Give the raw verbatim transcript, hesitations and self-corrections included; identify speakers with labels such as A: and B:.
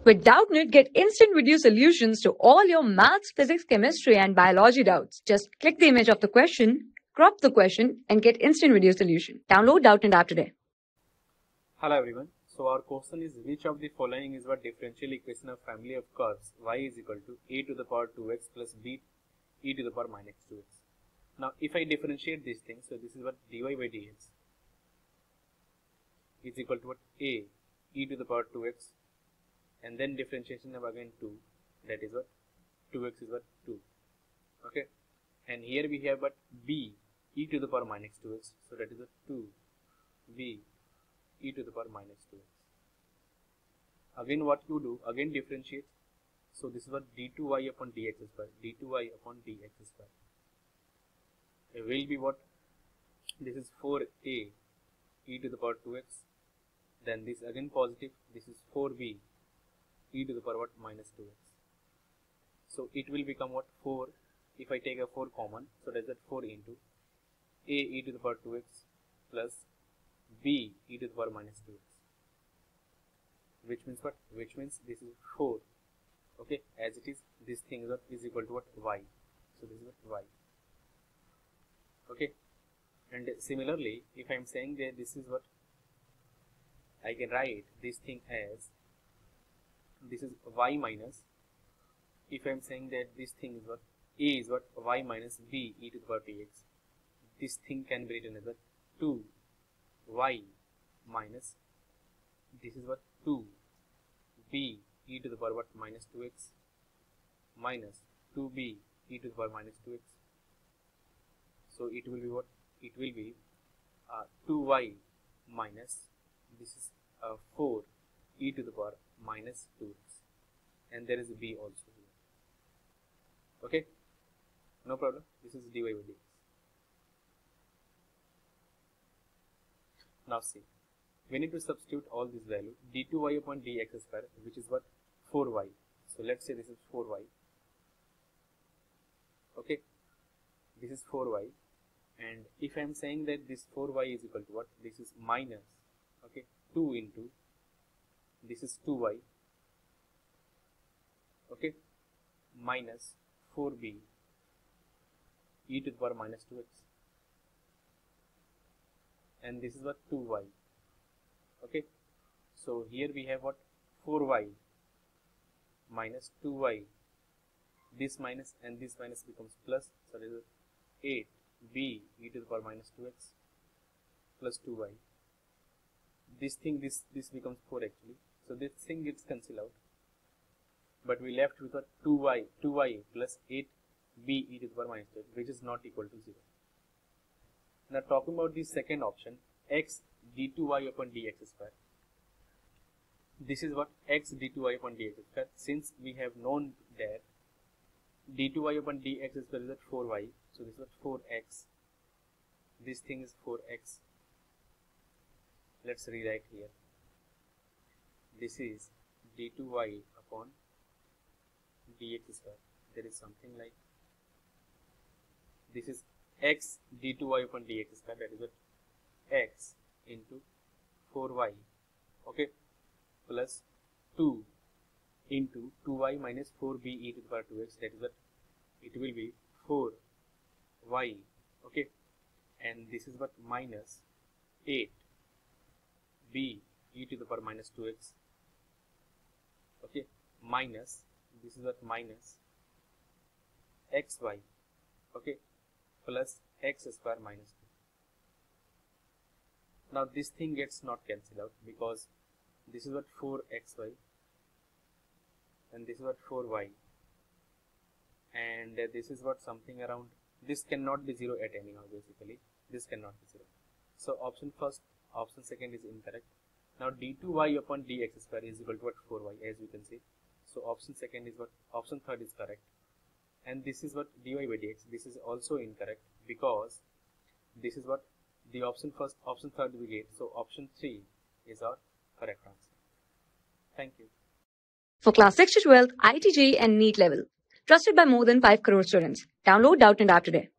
A: With Doubtnut, get instant video solutions to all your maths, physics, chemistry, and biology doubts. Just click the image of the question, crop the question, and get instant video solution. Download Doubtnut app today.
B: Hello everyone. So our question is, which of the following is what differential equation of family of curves y is equal to a to the power two x plus b e to the power minus two x. Now if I differentiate these things, so this is what dy by dx is equal to what a e to the power two x, and then differentiation of again two, that is what two x is what two. Okay, and here we have what b e to the power minus two x, so that is what two b e to the power minus two x. Again what you do, again differentiate, so this is what d two y upon dx square, d two y upon dx square. It will be what, this is four a e to the power two x, then this again positive, this is four b e to the power what minus two x. So it will become what four, if I take a four common, so that's that four into a e to the power two x plus b e to the power minus two x, which means what, which means this is four. Okay, as it is, this thing is, what, is equal to what y, so this is what y. Okay, and similarly if I am saying that this is what, I can write this thing as, this is y minus, if I am saying that this thing is what, a is what y minus b e to the power dx, this thing can be written as what two y minus, this is what two b e to the power what minus two x minus two b e to the power minus two x. So it will be what, it will be uh, two y minus, this is uh, four e to the power minus two x, and there is a b also here. Okay, no problem, this is dy by dx. Now see, we need to substitute all this value, d two y upon dx square, which is what four y. So let's say this is four y. Okay, this is four y, and if I am saying that this four y is equal to what, this is minus, okay, two into, this is two y, okay, minus four b e to the power minus two x, and this is what two y. Okay, so here we have what four y minus two y, this minus and this minus becomes plus, so this is eight b e to the power minus two x plus two y. This thing, this this becomes four actually, so this thing gets cancelled out, but we left with what two y two y plus eight b e to the power minus two, which is not equal to zero. Now talking about the second option, x d two y upon dx square. This is what x d two y upon dx square. Since we have known that d two y upon dx square is at four y, so this is what four x. This thing is four x. Let's rewrite here. This is d two y upon dx square. There is something like, this is x d two y upon dx square, that is what x into four y, okay, plus two into two y minus four b e to the power two x, that is what it will be four y, okay, and this is what minus eight b e to the power minus two x, okay, minus, this is what minus xy, okay, plus x square minus two. Now this thing gets not cancelled out, because this is what four x y and this is what four y, and uh, this is what something around, this cannot be zero at anyhow, basically this cannot be zero. So option first, option second is incorrect. Now d two y upon dx square is equal to what four y, as you can see. So option second is what, option third is correct, and this is what dy by dx, this is also incorrect, because this is what the option first, option third we get, so option three is our correct answer. Thank you.
A: For class six to twelve, I I T J E E and NEET level. Trusted by more than five crore students. Download Doubtnut app today.